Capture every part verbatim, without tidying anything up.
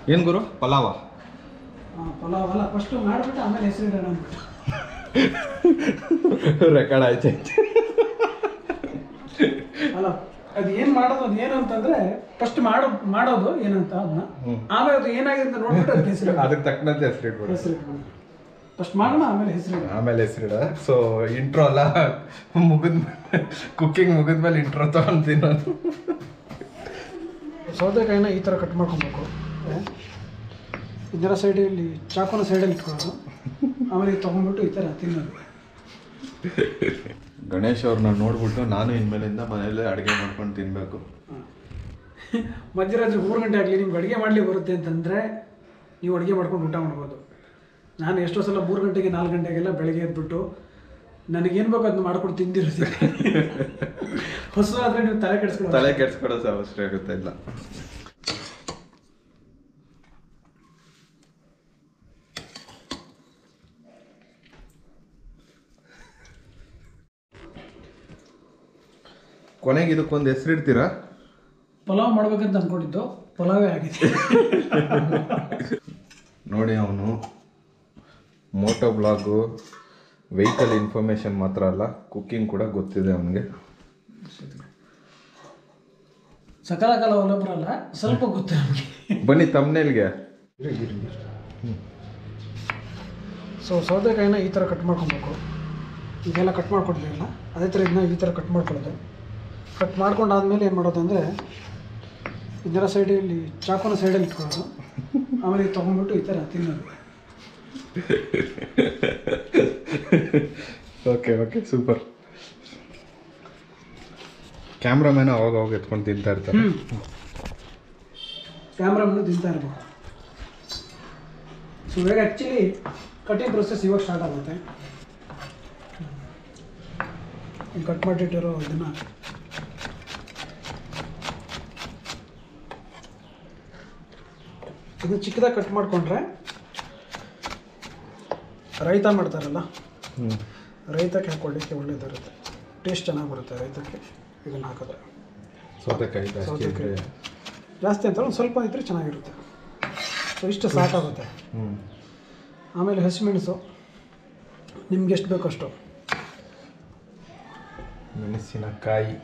ಏನು ಗುರು ಪಲಾವ ಪಲಾವ್ ಅಲ್ಲ ಫಸ್ಟು ಮಾಡಿಬಿಟ್ಟು ಆಮೇಲೆ ಹೆಸರು ಇಡೋಣ ಅಂದ್ಬಿಟ್ಟು ರೆಕಾರ್ಡ್ ಆಯ್ತು ಅಲ್ಲ ಅದು ಏನು ಮಾಡೋದು ಅದು ಏನು ಅಂತಂದ್ರೆ ಫಸ್ಟ್ ಮಾಡೋ ಮಾಡೋದು ಏನಂತ ಅದನ್ನ ಆಮೇಲೆ ಅದು ಏನಾಗಿದೆ ಅಂತ ನೋಡ್ಬಿಟ್ಟು ಅದಕ್ಕೆ ಹೆಸರು ಅದಕ್ಕೆ ತಕ್ಕಂತೆ ಹೆಸರು ಇಟ್ಬಿಡು ಹೆಸರು ಇಟ್ಬಿಡು ಫಸ್ಟ್ ಮಾಡೋಣ ಆಮೇಲೆ ಹೆಸರು ಆಮೇಲೆ ಹೆಸರಿಡ ಸೊ ಇಂಟ್ರೋ ಅಲ್ಲ ಮುಗಿದ ಕುಕ್ಕಿಂಗ್ ಮುಗಿದ್ಮೇಲೆ ಇಂಟ್ರೋ ತಗೊಂತೀನಿ ನಾನು ಸೌತೆಕಾಯಿನ ಈ ಥರ ಕಟ್ ಮಾಡ್ಕೊಬೇಕು ಇದರ ಸೈಡಲ್ಲಿ ಚಾಕುನ ಸೈಡಲ್ಲಿ ಇಟ್ಕೊಳ್ಳೋದು ಆಮೇಲೆ ಇದು ತೊಗೊಂಡ್ಬಿಟ್ಟು ಈ ಥರ ತಿನ್ನೋದು. ಗಣೇಶ್ ಅವ್ರನ್ನ ನೋಡ್ಬಿಟ್ಟು ನಾನು ಇನ್ಮೇಲಿಂದ ಮನೆಯಲ್ಲೇ ಅಡುಗೆ ಮಾಡ್ಕೊಂಡು ತಿನ್ನಬೇಕು. ಮಧ್ಯರಾತ್ರಿ ಮೂರು ಗಂಟೆ ಆಗಲಿ ನಿಮ್ಗೆ ಅಡುಗೆ ಮಾಡಲಿ ಬರುತ್ತೆ ಅಂತಂದರೆ ನೀವು ಅಡುಗೆ ಮಾಡ್ಕೊಂಡು ಊಟ ಮಾಡ್ಬೋದು. ನಾನು ಎಷ್ಟೋ ಸಲ ಮೂರು ಗಂಟೆಗೆ ನಾಲ್ಕು ಗಂಟೆಗೆಲ್ಲ ಬೆಳಗ್ಗೆ ಎದ್ಬಿಟ್ಟು ನನಗೇನು ಬೇಕು ಅದನ್ನ ಮಾಡ್ಕೊಂಡು ತಿಂದಿರ್ತೀನಿ. ಹೊಸ ಆದರೆ ನೀವು ತಲೆ ಕೆಡಿಸ್ಕೊಳ್ಳೋ ತಲೆ ಕೆಡಿಸ್ಕೊಳ್ಳೋ ಅವಶ್ಯ ಆಗುತ್ತೆ ಇಲ್ಲ. ಕೊನೆಗೆ ಇದಕ್ಕೊಂದು ಹೆಸರು ಇಡ್ತೀರಾ? ಪಲಾವ್ ಮಾಡ್ಬೇಕಂತ ಅಂದ್ಕೊಂಡಿದ್ದು ಪಲಾವೇ ಆಗಿದೆ. ನೋಡಿ ಅವನು ಮೋಟೋ ಬ್ಲಾಗು ವೆಹಿಕಲ್ ಇನ್ಫಾರ್ಮೇಷನ್ ಮಾತ್ರ ಅಲ್ಲ ಕುಕ್ಕಿಂಗ್ ಕೂಡ ಗೊತ್ತಿದೆ ಅವನಿಗೆ. ಸಕಾಲ ಕಾಲ ಅವಲಂಬರಲ್ಲ ಸ್ವಲ್ಪ ಗೊತ್ತು ನಮಗೆ. ಬನ್ನಿ ತಮ್ಮನೇಲ್ಗೆ. ಸೊ ಸೌತೆಕಾಯಿನ ಈ ಥರ ಕಟ್ ಮಾಡ್ಕೊಬೇಕು. ಇದೆಲ್ಲ ಕಟ್ ಮಾಡ್ಕೊಡ್ಲಿಲ್ಲ ಅದೇ ಥರ ಇದನ್ನ ಈ ಥರ ಕಟ್ ಮಾಡ್ಕೊಳ್ಳೋದು. ಕಟ್ ಮಾಡ್ಕೊಂಡಾದ್ಮೇಲೆ ಏನು ಮಾಡೋದು ಅಂದರೆ ಇದರ ಸೈಡಲ್ಲಿ ಚಾಕುನ ಸೈಡಲ್ಲಿ ಇಟ್ಕೊಳ್ಳೋದು ಆಮೇಲೆ ಇದು ತೊಗೊಂಡ್ಬಿಟ್ಟು ಈ ಥರ ತಿನ್ನೋದು. Okay okay super. ಕ್ಯಾಮ್ರಾಮ್ಯಾನ್ ಅವಾಗ ಅವಾಗ ಎತ್ಕೊಂಡು ತಿಂತಾ ಇರ್ತಾರೆ. ಕ್ಯಾಮ್ರಾಮನ್ನು ತಿಂತಾ ಇರ್ಬೇಕು. ಸೊ ಇವಾಗ ಆ್ಯಕ್ಚುಲಿ ಕಟಿಂಗ್ ಪ್ರೊಸೆಸ್ ಇವಾಗ ಸ್ಟಾರ್ಟ್ ಆಗುತ್ತೆ. ಕಟ್ ಮಾಡಿಟ್ಟಿರೋ ಇದನ್ನು ಇದು ಚಿಕ್ಕದಾಗಿ ಕಟ್ ಮಾಡಿಕೊಂಡ್ರೆ ರೈತ ಮಾಡ್ತಾರಲ್ಲ ರೈತಕ್ಕೆ ಹಾಕೊಳ್ಳಿಕ್ಕೆ ಒಳ್ಳೇದಿರುತ್ತೆ. ಟೇಸ್ಟ್ ಚೆನ್ನಾಗಿ ಬರುತ್ತೆ ರೈತಕ್ಕೆ ಇದನ್ನು ಹಾಕಿದ್ರೆ. ಸೌತೆಕಾಯಿ ಸೌತೆಕಾಯಿ ಜಾಸ್ತಿ ಅಂತ ಒಂದು ಸ್ವಲ್ಪ ಇದ್ದರೆ ಚೆನ್ನಾಗಿರುತ್ತೆ. ಸೊ ಇಷ್ಟು ಸಾಕಾಗುತ್ತೆ. ಆಮೇಲೆ ಹಸಿಮೆಣಸು ನಿಮ್ಗೆ ಎಷ್ಟು ಬೇಕಷ್ಟು. ಮೆಣಸಿನಕಾಯಿ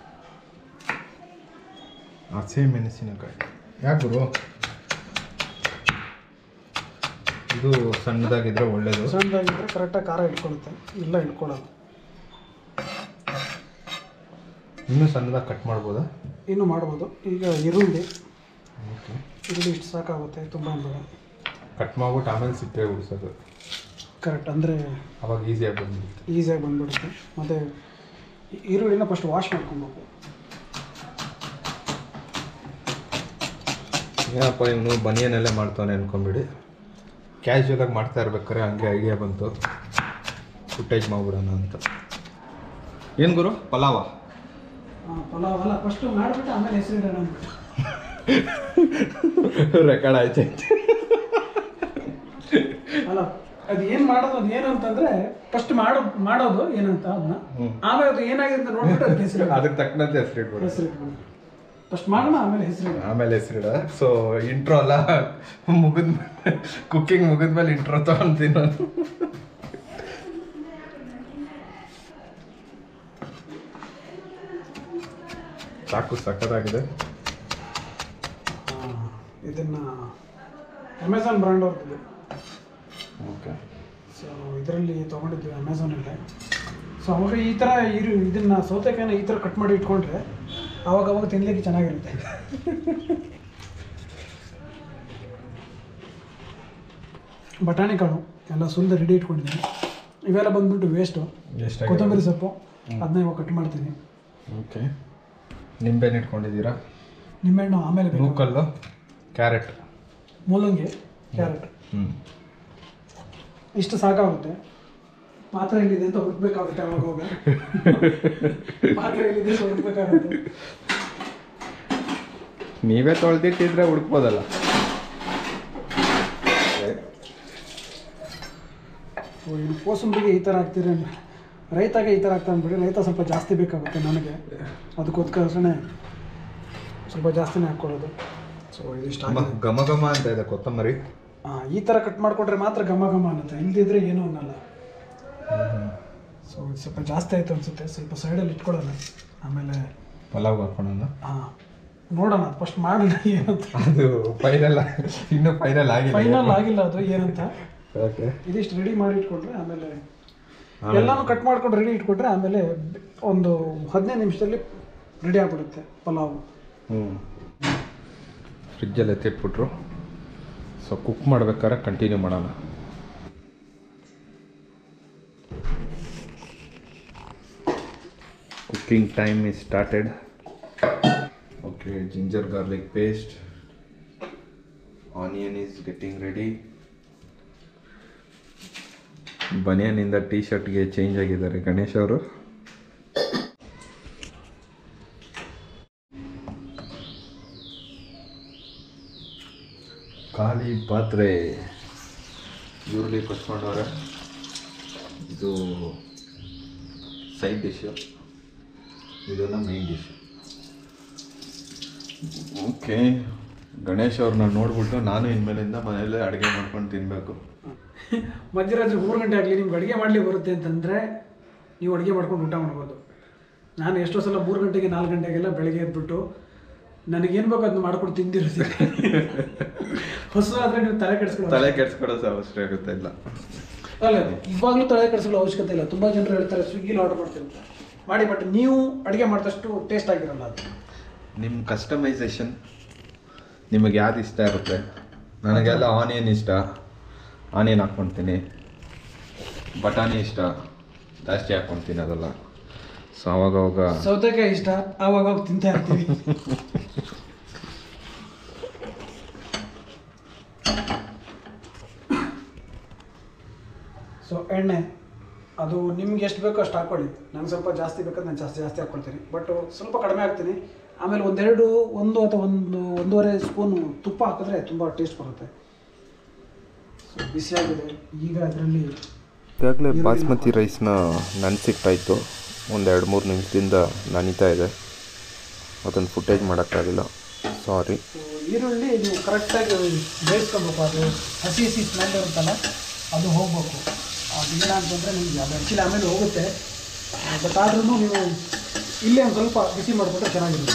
ಹಸಿ ಮೆಣಸಿನಕಾಯಿ ಯಾಕೆ ಗುರು ಇದು ಸಣ್ಣದಾಗಿದ್ರೆ ಒಳ್ಳೇದು. ಸಣ್ಣದಾಗಿದ್ದರೆ ಕರೆಕ್ಟಾಗಿ ಖಾರ ಇಟ್ಕೊಳ್ಳುತ್ತೆ. ಇಲ್ಲ ಇಟ್ಕೊಳ್ಳೋದು. ಇನ್ನೂ ಸಣ್ಣದಾಗಿ ಕಟ್ ಮಾಡ್ಬೋದಾ? ಇನ್ನೂ ಮಾಡ್ಬೋದು. ಈಗ ಈರುಳ್ಳಿ ಓಕೆ ಈರುಳ್ಳಿ ಇಷ್ಟು ಸಾಕಾಗುತ್ತೆ. ತುಂಬ ಬೇಡ. ಕಟ್ ಮಾಡ್ಬಿಟ್ಟು ಆಮೇಲೆ ಸಿಪ್ಪೆ ಉಳಿಸೋದು ಕರೆಕ್ಟ್ ಅಂದರೆ ಅವಾಗ ಈಸಿಯಾಗಿ ಬಂದ್ಬಿಡುತ್ತೆ. ಈಸಿಯಾಗಿ ಬಂದ್ಬಿಡುತ್ತೆ. ಮತ್ತು ಈರುಳ್ಳಿನ ಫಸ್ಟ್ ವಾಶ್ ಮಾಡ್ಕೊಬೇಕು. ಏನಪ್ಪ ಇವನು ಬನಿಯನಲ್ಲೇ ಮಾಡ್ತಾನೆ ಅನ್ಕೊಂಬಿಡಿ. ಕ್ಯಾಶುವಲಾಗಿ ಮಾಡ್ತಾ ಇರ್ಬೇಕಾರೆ ಹಂಗೆ ಐಡಿಯಾ ಬಂತು ಫುಟೇಜ್ ಮಾಡ್ಬಿಡೋಣ ಅಂತ. ಏನು ಗುರು ಪಲಾವ ಪಲಾವ್ ಅಲ್ಲ ಫಸ್ಟು ಮಾಡಿಬಿಟ್ಟು ಆಮೇಲೆ ಹೆಸರು ಇಡೋಣ ಅಂದ್ಬಿಟ್ಟು ರೆಕಾರ್ಡ್ ಆಯ್ತು. ಅಲ್ಲ ಅದು ಏನು ಮಾಡೋದು ಅದು ಏನು ಅಂತಂದರೆ ಫಸ್ಟ್ ಮಾಡೋ ಮಾಡೋದು ಏನಂತ ಅದನ್ನ ಆಮೇಲೆ ಅದು ಏನಾಗಿದೆ ಅಂತ ನೋಡ್ಬಿಟ್ಟು ಅದಕ್ಕೆ ಹೆಸರು ಅದಕ್ಕೆ ತಕ್ಕಂತೆ ಹೆಸರು ಇಟ್ಬಿಡು. ಹೆಸರು ಇಟ್ಬಿಡು. ಫಸ್ಟ್ ಮಾಡೋಣ ಆಮೇಲೆ ಹೆಸರು ಆಮೇಲೆ ಹೆಸರಿಡ. ಸೊ ಇಂಟ್ರೋ ಅಲ್ಲ ಮುಗಿದ ಕುಕ್ಕಿಂಗ್ ಮುಗಿದ್ಮೇಲೆ ಇಂಟ್ರೋ ತಗೊಂತೀನಿ ನಾನು. ಚಾಕು ಸಕ್ಕತ್ತಾಗಿದೆ. ಇದನ್ನು ಅಮೆಝಾನ್ ಬ್ರ್ಯಾಂಡ್ ಅವ್ರದ್ದು. ಓಕೆ ಸೊ ಇದರಲ್ಲಿ ತೊಗೊಂಡಿದ್ವಿ ಅಮೆಝಾನಲ್ಲೇ. ಸೊ ಅವಾಗ ಈ ಥರ ಇರು ಇದನ್ನು ಸೌತೆಕಾಯಿನ ಈ ಥರ ಕಟ್ ಮಾಡಿ ಇಟ್ಕೊಂಡ್ರೆ ಆವಾಗ ಅವಾಗ ತಿನ್ನಲಿಕ್ಕೆ ಚೆನ್ನಾಗಿರುತ್ತೆ. ಬಟಾಣಿ ಕಾಳು ಎಲ್ಲ ಸುಲಿದು ರೆಡಿ ಇಟ್ಕೊಂಡಿದ್ದೀನಿ. ಇವೆಲ್ಲ ಬಂದುಬಿಟ್ಟು ವೇಸ್ಟು. ಕೊತ್ತಂಬರಿ ಸೊಪ್ಪು ಅದನ್ನ ಇವಾಗ ಕಟ್ ಮಾಡ್ತೀನಿ. ಓಕೆ ನಿಂಬೆಹಣ್ಣು ಇಟ್ಕೊಂಡಿದ್ದೀರಾ? ನಿಂಬೆಹಣ್ಣು ಆಮೇಲೆ ಬೇಕು. ನೂಕಲ್ಲು ಕ್ಯಾರೆಟ್ ಮೂಲಂಗಿ ಕ್ಯಾರೆಟ್ ಹ್ಞೂ ಇಷ್ಟು ಸಾಕಾಗುತ್ತೆ. ಪಾತ್ರೆ ಎಲ್ಲಿದೆ ಅಂತ ಹುಡುಕ್ಬೇಕಾಗುತ್ತೆ. ಅವಾಗ ಹೋಗ ಪಾತ್ರೆ ಎಲ್ಲಿದೆ ಅಂತ ಹುಡುಕ್ಬೇಕಾಗುತ್ತೆ. ನೀವೇ ತೊಳೆದಿಟ್ಟಿದ್ರೆ ಹುಡುಕ್ಬೋದಲ್ಲ. ಕೋಸಂಬರಿಗೆ ಈ ಥರ ಹಾಕ್ತೀರಿ, ರೈತಾಗೆ ಈ ಥರ ಆಗ್ತಾ ಅಂದ್ಬಿಡಿ. ರೈತ ಸ್ವಲ್ಪ ಜಾಸ್ತಿ ಬೇಕಾಗುತ್ತೆ ನನಗೆ, ಅದಕ್ಕೋಸ್ಕರನೇ ಸ್ವಲ್ಪ ಜಾಸ್ತಿನೇ ಹಾಕ್ಕೊಳ್ಳೋದು. ಸೊ ಸೊ ಇದಿಷ್ಟು ತುಂಬ ಘಮ ಘಮ ಅಂತ ಇದೆ ಕೊತ್ತಂಬರಿ. ಹಾಂ, ಈ ಥರ ಕಟ್ ಮಾಡಿಕೊಟ್ರೆ ಮಾತ್ರ ಘಮ ಘಮ ಅನ್ನುತ್ತೆ, ಇಲ್ಲದಿದ್ರೆ ಏನೂ ಅನ್ನಲ್ಲ. ಸೊ ಇದು ಸ್ವಲ್ಪ ಜಾಸ್ತಿ ಆಯಿತು ಅನಿಸುತ್ತೆ, ಸ್ವಲ್ಪ ಸೈಡಲ್ಲಿ ಇಟ್ಕೊಳ್ಳೋಣ, ಆಮೇಲೆ ಪಲಾವ್ ಹಾಕೋಣ. ಹಾಂ, ನೋಡೋಣ ಫಸ್ಟ್ ಮಾಡೋಣ ಏನಂತ. ಅದು ಫೈನಲ್ ಇನ್ನೂ ಫೈನಲ್ ಆಗಿಲ್ಲ ಫೈನಲ್ ಆಗಿಲ್ಲ ಅದು ಏನಂತ. ಓಕೆ, ಇದಿಷ್ಟು ರೆಡಿ ಮಾಡಿ ಇಟ್ಕೊಂಡ್ರೆ ಆಮೇಲೆ ಎಲ್ಲನೂ ಕಟ್ ಮಾಡ್ಕೊಂಡು ರೆಡಿ ಇಟ್ಕೊಂಡ್ರೆ ಆಮೇಲೆ ಒಂದು ಹದಿನೈದು ನಿಮಿಷದಲ್ಲಿ ರೆಡಿ ಆಗಿಬಿಡುತ್ತೆ ಪಲಾವು. ಹ್ಞೂ, ಫ್ರಿಜ್ಜಲ್ಲಿ ಎತ್ತಿಟ್ಬಿಟ್ರು. ಸೊ ಕುಕ್ ಮಾಡ್ಬೇಕಾದ್ರೆ ಕಂಟಿನ್ಯೂ ಮಾಡೋಣ. Cooking time is started. Okay, ginger garlic paste, onion is getting ready. ಬನಿಯನಿಂದ ಟೀ ಶರ್ಟ್ಗೆ ಚೇಂಜ್ ಆಗಿದ್ದಾರೆ ಗಣೇಶ್ ಅವರು. ಖಾಲಿ ಪಾತ್ರೆ ಈರುಳ್ಳಿ ಕೊಚ್ಕೊಂಡವ್ರೆ. ಇದು ಸೈಡ್ ಡಿಶ್ಶು, ಇದನ್ನು ಮೈನ್ ಡಿಶ್ಶು. ಓಕೆ, ಗಣೇಶ್ ಅವ್ರನ್ನ ನೋಡ್ಬಿಟ್ಟು ನಾನು ಇನ್ಮೇಲಿಂದ ಮನೆಯಲ್ಲೇ ಅಡುಗೆ ಮಾಡ್ಕೊಂಡು ತಿನ್ನಬೇಕು. ಮಧ್ಯರಾತ್ರಿ ಮೂರು ಗಂಟೆ ಆಗಲಿ ನಿಮ್ಗೆ ಅಡುಗೆ ಮಾಡಲಿ ಬರುತ್ತೆ ಅಂತಂದರೆ ನೀವು ಅಡುಗೆ ಮಾಡ್ಕೊಂಡು ಊಟ ಮಾಡ್ಬೋದು. ನಾನು ಎಷ್ಟೋ ಸಲ ಮೂರು ಗಂಟೆಗೆ ನಾಲ್ಕು ಗಂಟೆಗೆಲ್ಲ ಬೆಳಗ್ಗೆ ಎದ್ಬಿಟ್ಟು ನನಗೇನು ಬೇಕು ಅದನ್ನ ಮಾಡ್ಕೊಂಡು ತಿಂದಿರ್ತೀನಿ. ಹೊಸ ಆದರೆ ನೀವು ತಲೆ ಕೆಡಿಸ್ಕೊಳ್ಳೋ ತಲೆ ಕೆಡಿಸ್ಕೊಳ್ಳೋ ಅವಶ್ಯಕ ಆಗುತ್ತೆ ಇಲ್ಲ. ಅಲ್ಲ, ಇವಾಗಲೂ ತಲೆ ಕೆಡಿಸ್ಕೊಳ್ಳೋ ಅವಶ್ಯಕತೆ ಇಲ್ಲ. ತುಂಬ ಜನರು ಹೇಳ್ತಾರೆ ಸ್ವಿಗ್ಗಿಲಿ ಆರ್ಡರ್ ಮಾಡ್ತಿರ್ತಾರೆ ಮಾಡಿ, ಬಟ್ ನೀವು ಅಡುಗೆ ಮಾಡಿದಷ್ಟು ಟೇಸ್ಟ್ ಆಗಿರಲ್ಲ ಅದು. ನಿಮ್ಮ ಕಸ್ಟಮೈಸೇಷನ್ ನಿಮಗೆ ಯಾವ್ದು ಇಷ್ಟ ಇರುತ್ತೆ. ನನಗೆಲ್ಲ ಆನಿಯನ್ ಇಷ್ಟ, ಆನಿಯನ್ ಹಾಕ್ಕೊತೀನಿ. ಬಟಾಣಿ ಇಷ್ಟ, ಜಾಸ್ತಿ ಹಾಕ್ಕೊತೀನಿ ಅದೆಲ್ಲ. ಸೊ ಅವಾಗವಾಗ ಸೌತೆಕಾಯಿ ಇಷ್ಟ, ಆವಾಗ ತಿಂತಾ ಇರ್ತೀವಿ. ಸೊ ಎಣ್ಣೆ ಅದು ನಿಮ್ಗೆ ಎಷ್ಟು ಬೇಕೋ ಅಷ್ಟು ಹಾಕ್ಕೊಳ್ಳಿ. ನಂಗೆ ಸ್ವಲ್ಪ ಜಾಸ್ತಿ ಬೇಕಾದ್ರೆ ನಾನು ಜಾಸ್ತಿ ಜಾಸ್ತಿ ಹಾಕ್ಕೊಳ್ತೀನಿ, ಬಟ್ ಸ್ವಲ್ಪ ಕಡಿಮೆ ಹಾಕ್ತೀನಿ. ಆಮೇಲೆ ಒಂದೆರಡು ಒಂದು ಅಥವಾ ಒಂದು ಒಂದೂವರೆ ಸ್ಪೂನು ತುಪ್ಪ ಹಾಕಿದ್ರೆ ತುಂಬ ಟೇಸ್ಟ್ ಬರುತ್ತೆ. ಸೊ ಬಿಸಿಯಾಗಿದೆ ಈಗ. ಅದರಲ್ಲಿ ಈಗಾಗಲೇ ಬಾಸ್ಮತಿ ರೈಸ್ನ ನೆನೆಸಿಟ್ಟಾಯಿತು. ಒಂದೆರಡು ಮೂರು ನಿಮಿಷದಿಂದ ನೆನೀತಾ ಇದೆ. ಅದನ್ನು ಫುಟೇಜ್ ಮಾಡೋಕ್ಕಾಗಿಲ್ಲ, ಸಾರಿ. ಈರುಳ್ಳಿ ನೀವು ಕರೆಕ್ಟಾಗಿ ಬೇಯಿಸ್ಕೊಬೇಕು. ಅದು ಹಸಿ ಹಸಿ ಸ್ಮೆಲ್ ಇರುತ್ತಲ್ಲ ಅದು ಹೋಗಬೇಕು. ಅದು ಇಲ್ಲ ಅಂತಂದರೆ ನಿಮಗೆ ಅದು ಆ್ಯಕ್ಚುಲಿ ಆಮೇಲೆ ಹೋಗುತ್ತೆ, ಬಟ್ ಆದ್ರೂ ನೀವು ಇಲ್ಲೇ ಒಂದು ಸ್ವಲ್ಪ ಬಿಸಿ ಮಾಡಿಬಿಟ್ರೆ ಚೆನ್ನಾಗಿರುತ್ತೆ.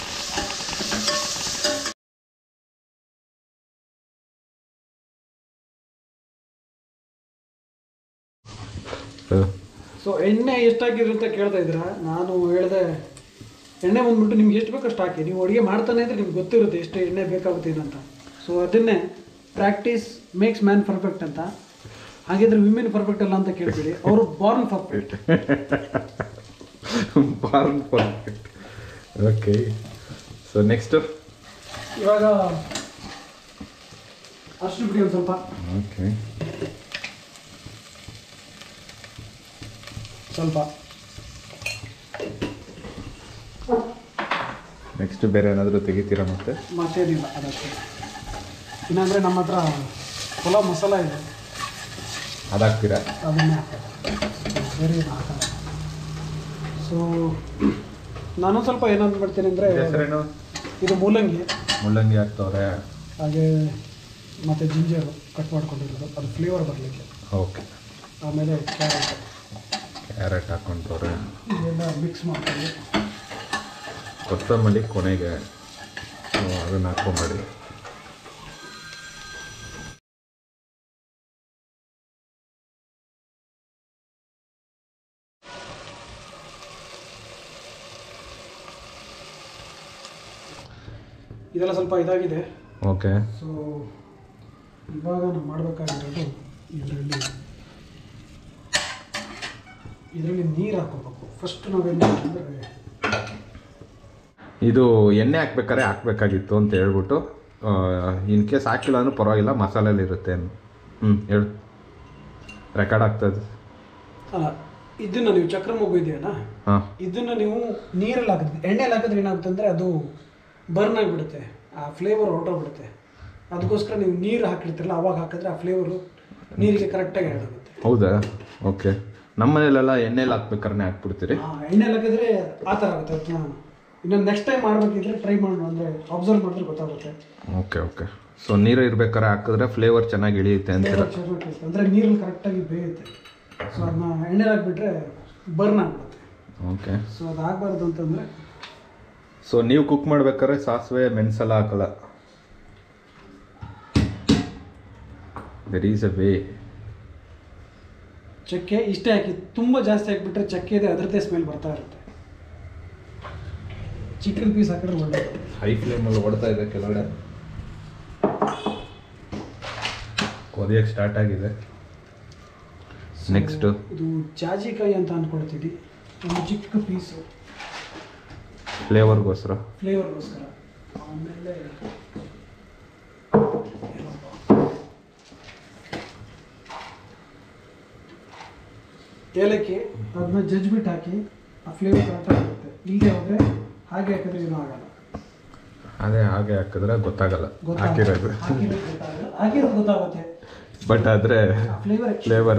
ಸೊ ಎಣ್ಣೆ ಎಷ್ಟಾಗಿರುತ್ತೆ ಅಂತ ಕೇಳ್ತಾ ಇದ್ದೀರಾ. ನಾನು ಹೇಳಿದೆ ಎಣ್ಣೆ ಬಂದ್ಬಿಟ್ಟು ನಿಮ್ಗೆ ಎಷ್ಟು ಬೇಕಷ್ಟು ಹಾಕಿ. ನೀವು ಅಡುಗೆ ಮಾಡ್ತಾನೆ ಅಂದರೆ ನಿಮ್ಗೆ ಗೊತ್ತಿರುತ್ತೆ ಎಷ್ಟು ಎಣ್ಣೆ ಬೇಕಾಗುತ್ತೆ ಏನಂತ. ಸೊ ಅದನ್ನೇ ಪ್ರಾಕ್ಟೀಸ್ ಮೇಕ್ಸ್ ಮ್ಯಾನ್ ಪರ್ಫೆಕ್ಟ್ ಅಂತ. ಹಾಗಿದ್ರೆ ವಿಮೆನ್ ಪರ್ಫೆಕ್ಟ್ ಅಲ್ಲ ಅಂತ ಕೇಳ್ಬೇಡಿ, ಅವರು born perfect. Born perfect. Okay, so next ಇವಾಗ ಅಷ್ಟು ಬಿಡಿ ಒಂದು ಸ್ವಲ್ಪ. ಓಕೆ, ಸ್ವಲ್ಪ ನೆಕ್ಸ್ಟ್ ಬೇರೆ ಏನಾದರೂ ತೆಗಿತೀರಾ ಮತ್ತೆ? ಮತ್ತೇನಿಲ್ಲ ಅದಕ್ಕೆ. ಇನ್ನಂದರೆ ನಮ್ಮ ಹತ್ರ ಪಲಾವ್ ಮಸಾಲ ಇದೆ, ಅದಾಗ್ತೀರಾ? ಅದನ್ನೇ ಹಾಕೋದು, ಬೇರೆ ಏನು ಹಾಕಲ್ಲ. ಸೊ ನಾನು ಸ್ವಲ್ಪ ಏನಂತ ಮಾಡ್ತೀನಿ ಅಂದರೆ, ಹೆಸರೇನು? ಇದು ಮೂಲಂಗಿ ಮುಳ್ಳಂಗಿ ಹಾಕ್ತವ್ರೆ, ಹಾಗೆ ಮತ್ತು ಜಿಂಜರು ಕಟ್ ಮಾಡ್ಕೊಂಡಿರೋದು, ಅದು ಫ್ಲೇವರ್ ಬರಲಿಕ್ಕೆ. ಓಕೆ, ಆಮೇಲೆ ಕ್ಯಾರೆಟ್ ಕ್ಯಾರೆಟ್ ಹಾಕ್ಕೊಂತವ್ರೆ, ಇದೆಲ್ಲ ಮಿಕ್ಸ್ ಮಾಡ್ಕೊಂಡು ಕೊತ್ತಂಬರಿ ಕೊನೆಗೆ ಅದನ್ನು ಹಾಕ್ಕೊಂಬೇಡಿ. ಇದೆಲ್ಲ ಸ್ವಲ್ಪ ಇದಾಗಿದೆ. ಓಕೆ, ಸೊ ಇವಾಗ ನಾವು ಮಾಡಬೇಕಾಗಿರೋದು ಇದರಲ್ಲಿ ಇದರಲ್ಲಿ ನೀರು ಹಾಕೋಬೇಕು. ಫಸ್ಟ್ ನಾವೇನು ಅಂದರೆ, ಇದು ಎಣ್ಣೆ ಹಾಕ್ಬೇಕಾದ್ರೆ ಹಾಕ್ಬೇಕಾಗಿತ್ತು ಅಂತ ಹೇಳ್ಬಿಟ್ಟು, ಇನ್ ಕೇಸ್ ಹಾಕಿಲ್ಲ ಅಂದ್ರೂ ಪರವಾಗಿಲ್ಲ, ಮಸಾಲೆಯಲ್ಲಿ ಇರುತ್ತೆ. ಹ್ಞೂ ಹೇಳು, ರೆಕಾರ್ಡ್ ಆಗ್ತದೆ. ಅಲ್ಲ, ಇದನ್ನು ನೀವು ಚಕ್ರ ಮಗು ಇದೆಯಲ್ಲ, ಹಾಂ, ಇದನ್ನು ನೀವು ನೀರಲ್ಲಿ ಹಾಕಿದ್ವಿ. ಎಣ್ಣೆಲಿ ಹಾಕಿದ್ರೆ ಏನಾಗುತ್ತೆ ಅಂದರೆ ಅದು ಬರ್ನ್ ಆಗಿಬಿಡುತ್ತೆ, ಆ ಫ್ಲೇವರ್ ಹೊರಟೋಗ್ಬಿಡುತ್ತೆ. ಅದಕ್ಕೋಸ್ಕರ ನೀವು ನೀರು ಹಾಕಿರ್ತಿರಲ್ಲ, ಅವಾಗ ಹಾಕಿದ್ರೆ ಆ ಫ್ಲೇವರು ನೀರಿಗೆ ಕರೆಕ್ಟಾಗಿ ಆ್ಯಡ್ ಆಗುತ್ತೆ. ಹೌದಾ? ಓಕೆ, ನಮ್ಮ ಮನೇಲೆಲ್ಲ ಎಣ್ಣೆಲಿ ಹಾಕ್ಬೇಕಾದ್ರೆ ಹಾಕ್ಬಿಡ್ತೀರಿ. ಹಾಂ, ಎಣ್ಣೆಲಿ ಹಾಕಿದ್ರೆ ಆ ಥರ ಆಗುತ್ತೆ. ಅದನ್ನ ಇನ್ನೊಂದು ನೆಕ್ಸ್ಟ್ ಟೈಮ್ ಮಾಡಬೇಕಿದ್ರೆ ಟ್ರೈ ಮಾಡೋಣ, ಅಂದರೆ ಅಬ್ಸರ್ವ್ ಮಾಡಿದ್ರೆ ಗೊತ್ತಾಗುತ್ತೆ. ಓಕೆ ಓಕೆ ಸೊ ನೀರು ಇರ್ಬೇಕಾದ್ರೆ ಹಾಕಿದ್ರೆ ಫ್ಲೇವರ್ ಚೆನ್ನಾಗಿ ಇಳಿಯುತ್ತೆ ಅಂತ. ಅಂದರೆ ನೀರಲ್ಲಿ ಕರೆಕ್ಟಾಗಿ ಬೇಯುತ್ತೆ. ಸೊ ಅದನ್ನ ಎಣ್ಣೆ ಹಾಕಿಬಿಟ್ರೆ ಬರ್ನ್ ಆಗ್ಬಿಡುತ್ತೆ. ಓಕೆ ಸೊ ಅದು ಆಗಬಾರ್ದು ಅಂತಂದರೆ ಸೊ ನೀವು ಕುಕ್ ಮಾಡ್ಬೇಕಾದ್ರೆ ಸಾಸಿವೆ ಮೆಣಸೆಲ್ಲ ಹಾಕಲ್ಲ. There is a way. ಚಕ್ಕೆ ಇಷ್ಟೇ ಹಾಕಿ, ತುಂಬ ಜಾಸ್ತಿ ಹಾಕಿಬಿಟ್ರೆ ಚಕ್ಕೆ ಇದೆ ಅದರದ್ದೇ ಸ್ಮೆಲ್ ಬರ್ತಾ ಇರುತ್ತೆ. ಚಿಕನ್ ಪೀಸ್ ಹಾಕಿದ್ರೆ ಒಳ್ಳೆಯದು. ಹೈ ಫ್ಲೇಮಲ್ಲಿ ಹೊಡ್ತಾ ಇದೆ, ಕೆಳಗಡೆ ಕೊದಿಯಕ್ಕೆ ಸ್ಟಾರ್ಟ್ ಆಗಿದೆ. ನೆಕ್ಸ್ಟು ಇದು ಜಾಜಿಕಾಯಿ ಅಂತ ಅಂದ್ಕೊಳ್ತೀವಿ, ಒಂದು ಚಿಕ್ಕ ಪೀಸು ಫ್ಲೇವರ್ಗೋಸ್ಕರ ಫ್ಲೇವರ್ಗೋಸ್ಕರ. ಆಮೇಲೆ ಏಲಕ್ಕಿ, ಅದನ್ನ ಜಜ್ಬಿಟ್ಟು ಹಾಕಿ ಆ ಫ್ಲೇವರ್ ಕರೆಕ್ಟಾಗಿ ಬರುತ್ತೆ. ಇಲ್ಲದೆ ಹೋದರೆ ಹಾಗೆ ಹಾಕಿದ್ರೆ ಏನೂ ಆಗಲ್ಲ. ಅದೇ ಹಾಗೆ ಹಾಕಿದ್ರೆ ಗೊತ್ತಾಗಲ್ಲ ಹಾಕಿರೋದು. ಹಾಕಿರೋದು ಗೊತ್ತಾಗುತ್ತೆ, ಬಟ್ ಆದರೆ ಫ್ಲೇವರ್ ಫ್ಲೇವರ್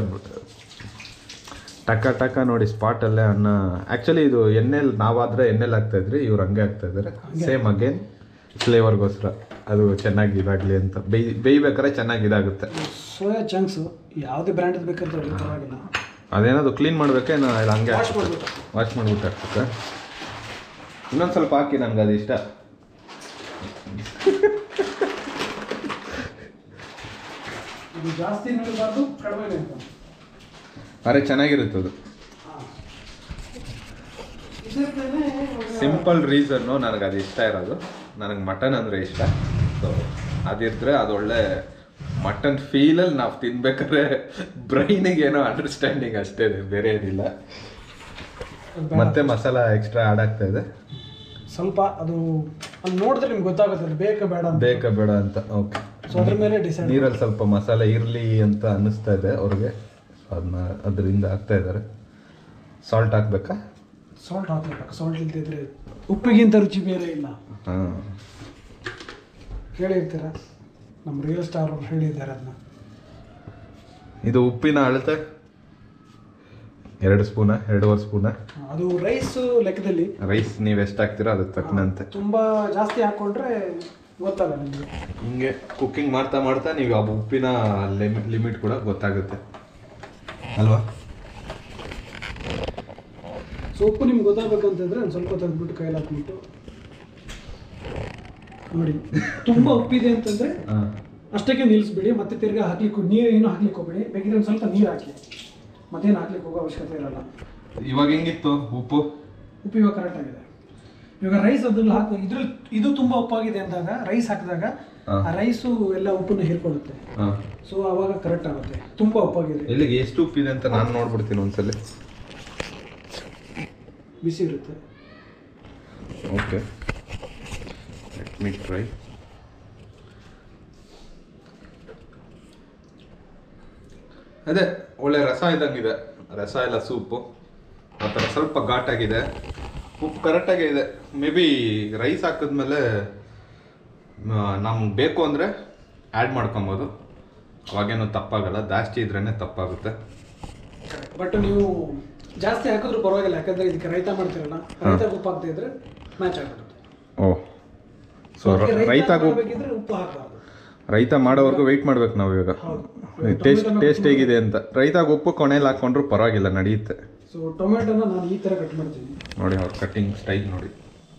ಟಕ ಟಕ ನೋಡಿ ಸ್ಪಾಟಲ್ಲೇ ಅನ್ನ. ಆ್ಯಕ್ಚುಲಿ ಇದು ಎಣ್ಣೆಲಿ ನಾವಾದರೆ ಎಣ್ಣೆಲಿ ಹಾಕ್ತಾಯಿದ್ರಿ, ಇವ್ರು ಹಂಗೆ ಹಾಕ್ತಾಯಿದ್ದಾರೆ. ಸೇಮ್ ಅಗೇನ್ ಫ್ಲೇವರ್ಗೋಸ್ಕರ ಅದು ಚೆನ್ನಾಗಿ ಇದಾಗಲಿ ಅಂತ. ಬೇಯ್ ಬೇಯ್ಬೇಕಾದ್ರೆ ಚೆನ್ನಾಗಿ ಇದಾಗುತ್ತೆ. ಸೋಯಾ ಚಂಕ್ಸು ಯಾವುದೇ ಬ್ರ್ಯಾಂಡ್ ಬೇಕಂತ ಪರವಾಗಿಲ್ಲ. ಅದೇನದು ಕ್ಲೀನ್ ಮಾಡಬೇಕೇನೋ ಇಲ್ಲ ಹಂಗೆ ವಾಶ್ ಮಾಡಿಬಿಟ್ಟು ವಾಶ್ ಮಾಡಿಬಿಟ್ಟು ಹಾಕ್ಬೇಕು. ಇನ್ನೊಂದು ಸ್ವಲ್ಪ ಹಾಕಿ, ನನಗೆ ಅದು ಇಷ್ಟ. ಇದು ಜಾಸ್ತಿ ಇರಬಾರ್ದು, ಕಡಿಮೆ ಇರಬಾರ್ದು. ಅರೆ ಚೆನ್ನಾಗಿರುತ್ತೆ ಅದು. ಸಿಂಪಲ್ ರೀಸನ್ನು ನನಗೆ ಅದು ಇಷ್ಟ ಇರೋದು. ನನಗೆ ಮಟನ್ ಅಂದರೆ ಇಷ್ಟ. ಸೊ ಅದಿದ್ರೆ ಅದೊಳ್ಳೆ ಮಟನ್ ಫೀಲಲ್ಲಿ ನಾವು ತಿನ್ಬೇಕಾದ್ರೆ ಬ್ರೈನಿಗೆ ಏನೋ ಅಂಡರ್ಸ್ಟ್ಯಾಂಡಿಂಗ್ ಅಷ್ಟೇ, ಬೇರೆ ಏನಿಲ್ಲ. ಮತ್ತೆ ಮಸಾಲ ಎಕ್ಸ್ಟ್ರಾ ಆ್ಯಡ್ ಆಗ್ತಾ ಇದೆ ಸ್ವಲ್ಪ. ಅದು ಅಲ್ಲಿ ನೋಡಿದ್ರೆ ನಿಮ್ಗೆ ಗೊತ್ತಾಗುತ್ತೆ ಅದು ಬೇಕಾ ಬೇಡ ಅಂತ. ಬೇಕಾ ಬೇಡ ಅಂತ. ಓಕೆ, ಸೊ ಅದ್ರ ಮೇಲೆ ಡಿಸೈಡ್. ನೀರಲ್ಲಿ ಸ್ವಲ್ಪ ಮಸಾಲೆ ಇರಲಿ ಅಂತ ಅನ್ನಿಸ್ತಾ ಇದೆ ಅವ್ರಿಗೆ, ಅದನ್ನ ಅದರಿಂದ ಹಾಕ್ತಾ ಇದ್ದಾರೆ. ಸಾಲ್ಟ್ ಹಾಕ್ಬೇಕಾ? ಸಾಲ್ಟ್ ಹಾಕ್ಬೇಕು. ಸಾಲ್ಟ್ ಇಲ್ದಿದ್ರೆ ಉಪ್ಪಿಗಿಂತ ರುಚಿ ಬೇರೆ ಇಲ್ಲ. ಹಾಂ, ಹೇಳಿರ್ತೀರ, ನಮ್ಮ ರಿಯಲ್ ಸ್ಟಾರ್ ಅವ್ರು ಹೇಳಿದ್ದಾರೆ ಅದನ್ನ. ಇದು ಉಪ್ಪಿನ ಅಳತೆ ಎರಡು ಸ್ಪೂನ ಎರಡೂವರೆ ಸ್ಪೂನ. ಅದು ರೈಸು ಲೆಕ್ಕದಲ್ಲಿ. ರೈಸ್ ನೀವು ಎಷ್ಟು ಹಾಕ್ತೀರೋ ಅದಕ್ಕೆ ತಕ್ಕನಂತೆ. ತುಂಬ ಜಾಸ್ತಿ ಹಾಕ್ಕೊಂಡ್ರೆ ಗೊತ್ತಲ್ಲ ನಿಮಗೆ. ಹಿಂಗೆ ಕುಕ್ಕಿಂಗ್ ಮಾಡ್ತಾ ಮಾಡ್ತಾ ನೀವು ಆ ಉಪ್ಪಿನ ಲಿಮಿಟ್ ಲಿಮಿಟ್ ಕೂಡ ಗೊತ್ತಾಗುತ್ತೆ ಅಲ್ವಾ? ಸೊ ಉಪ್ಪು ನಿಮ್ಗೆ ಗೊತ್ತಾಗಬೇಕಂತಂದ್ರೆ ಒಂದು ಸ್ವಲ್ಪ ತೆಗೆದ್ಬಿಟ್ಟು ಕೈಯಲ್ಲಿ ಹಾಕ್ಬಿಟ್ಟು ನೋಡಿ. ತುಂಬ ಉಪ್ಪಿದೆ ಅಂತಂದರೆ ಅಷ್ಟಕ್ಕೆ ನಿಲ್ಲಿಸ್ಬಿಡಿ. ಮತ್ತೆ ತಿರ್ಗಿ ಹಾಕ್ಲಿಕ್ಕೆ ನೀರು ಏನು ಹಾಕ್ಲಿಕ್ಕೆ ಹೋಗ್ಬೇಡಿ. ಬೇಕಿದ್ರೆ ಒಂದು ಸ್ವಲ್ಪ ನೀರು ಹಾಕಿ, ಮತ್ತೇನು ಹಾಕ್ಲಿಕ್ಕೆ ಹೋಗೋ ಅವಶ್ಯಕತೆ ಇರಲ್ಲ. ಇವಾಗ ಹೆಂಗಿತ್ತು ಉಪ್ಪು? ಉಪ್ಪು ಇವಾಗ ಕರೆಕ್ಟ್ ಆಗಿದೆ. ಇವಾಗ ರೈಸ್ ಅದ್ರಲ್ಲಿ ಹಾಕಿ ಇದ್ರಲ್ಲಿ ಇದು ತುಂಬ ಉಪ್ಪಾಗಿದೆ ಅಂದಾಗ ರೈಸ್ ಹಾಕಿದಾಗ ಆ ರೈಸು ಎಲ್ಲ ಉಪ್ಪನ್ನು ಹೀರ್ಕೊಳ್ಳುತ್ತೆ. ಸೊ ಅವಾಗ ಕರೆಕ್ಟ್ ಆಗುತ್ತೆ. ತುಂಬ ಉಪ್ಪಾಗಿದೆ. ಎಲ್ಲಿಗೆ ಎಷ್ಟು ಉಪ್ಪಿದೆ ಅಂತ ನಾನು ನೋಡ್ಬಿಡ್ತೀನಿ ಒಂದ್ಸಲ. ಬಿಸಿ ಇರುತ್ತೆ. Okay, let me try. ಅದೇ ಒಳ್ಳೆ ರಸ ಇದ್ದಂಗಿದೆ. ರಸ ಎಲ್ಲ ಸೂಪು ಆ ಥರ ಸ್ವಲ್ಪ ಘಾಟಾಗಿದೆ. ಉಪ್ಪು ಕರೆಕ್ಟಾಗೇ ಇದೆ. ಮೇ ಬಿ ರೈಸ್ ಹಾಕಿದ್ಮೇಲೆ ನಮ್ಗೆ ಬೇಕು ಅಂದರೆ ಆ್ಯಡ್ ಮಾಡ್ಕೊಬೋದು, ಅವಾಗೇನು ತಪ್ಪಾಗಲ್ಲ. ಜಾಸ್ತಿ ಇದ್ರೇ ತಪ್ಪಾಗುತ್ತೆ. ಬಟ್ ನೀವು ಜಾಸ್ತಿ ಹಾಕಿದ್ರು ಪರವಾಗಿಲ್ಲ, ಯಾಕಂದರೆ ಇದಕ್ಕೆ ರೈತ ಮಾಡ್ತೀರಲ್ಲ, ರೈತ ಉಪ್ಪು ಹಾಕ್ತಾ ಇದ್ರೆ ಮ್ಯಾಚ್ ಆಗ್ಬಿಡುತ್ತೆ. ಓಹ್, ಸೊ ರೈತ ಉಪ್ಪು ಹಾಕಬಾರ್ದು. ರೈತ ಮಾಡೋವರೆಗೂ ವೆಯ್ಟ್ ಮಾಡ್ಬೇಕು ನಾವು ಇವಾಗ. ಟೇಸ್ಟ್ ಟೇಸ್ಟ್ ಹೇಗಿದೆ ಅಂತ. ರೈತಾಗ ಉಪ್ಪು ಕೊನೆಯಲ್ಲಿ ಹಾಕ್ಕೊಂಡ್ರು ಪರವಾಗಿಲ್ಲ, ನಡೆಯುತ್ತೆ. ಸೊ ಟೊಮೆಟೊನ ನಾನು ಈ ಥರ ಕಟ್ ಮಾಡ್ತೀನಿ ನೋಡಿ. ಅವ್ರ ಕಟ್ಟಿಂಗ್ ಸ್ಟೈಲ್ ನೋಡಿ.